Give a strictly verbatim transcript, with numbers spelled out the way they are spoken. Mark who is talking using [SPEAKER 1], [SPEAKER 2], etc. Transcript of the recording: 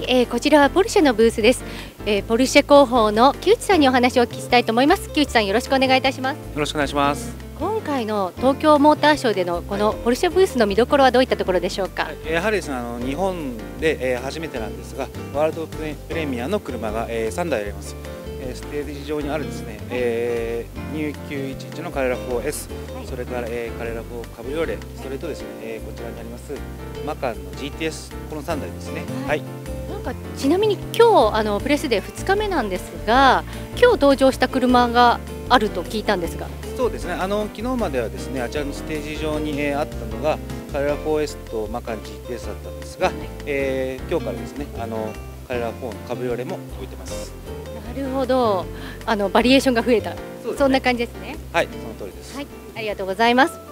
[SPEAKER 1] えー、こちらはポルシェのブースです。えー、ポルシェ広報の木内さんにお話をお聞きしたいと思います。木内さん、よろしくお願いいたします。よ
[SPEAKER 2] ろしくお願いします。
[SPEAKER 1] 今回の東京モーターショーでのこのポルシェブースの見どころはどういったところでしょうか。はい、
[SPEAKER 2] やはりですね、あの日本で、えー、初めてなんですが、ワールドプレミアの車が、えー、さんだいあります。えー、ステージ上にあるですね、えー、ニューきゅういちいちのカレラ フォーエス、はい、それから、えー、カレラフォーカブリオレ、それとですね、えー、こちらにありますマカンの ジーティーエス、このさんだいですね。はい、はい、
[SPEAKER 1] なんかちなみに今日あのプレスデーふつかめなんですが、今日登場した車があると聞いたんですが。
[SPEAKER 2] そうですね、あの昨日まではですね、あちらのステージ上に、えー、あったのがカレラ フォーエス とマカン ジーティーエス だったんですが、はい、えー、今日からですね、あのカレラフォーのカブリオレも置いてます。
[SPEAKER 1] なるほど、あのバリエーションが増えた、 そ,、ね、そんな感じですね。
[SPEAKER 2] はい、その通りです。
[SPEAKER 1] はい、ありがとうございます。